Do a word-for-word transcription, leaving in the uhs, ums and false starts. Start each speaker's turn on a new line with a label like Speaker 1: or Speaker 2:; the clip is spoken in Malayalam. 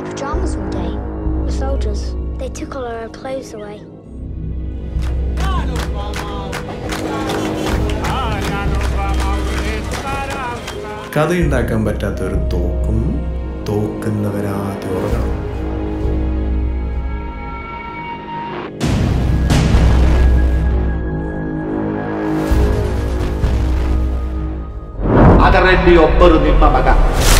Speaker 1: wear pyjamas all day. The soldiers, they took all our clothes away.
Speaker 2: കഥയുണ്ടാക്കാൻ പറ്റാത്തൊരു തോക്കും തോക്കുന്നവരാദ്യം ഉറങ്ങണം.
Speaker 3: ಅದರಲ್ಲಿ ಒಬ್ಬರು ನಿಮ್ಮ ಮಗ.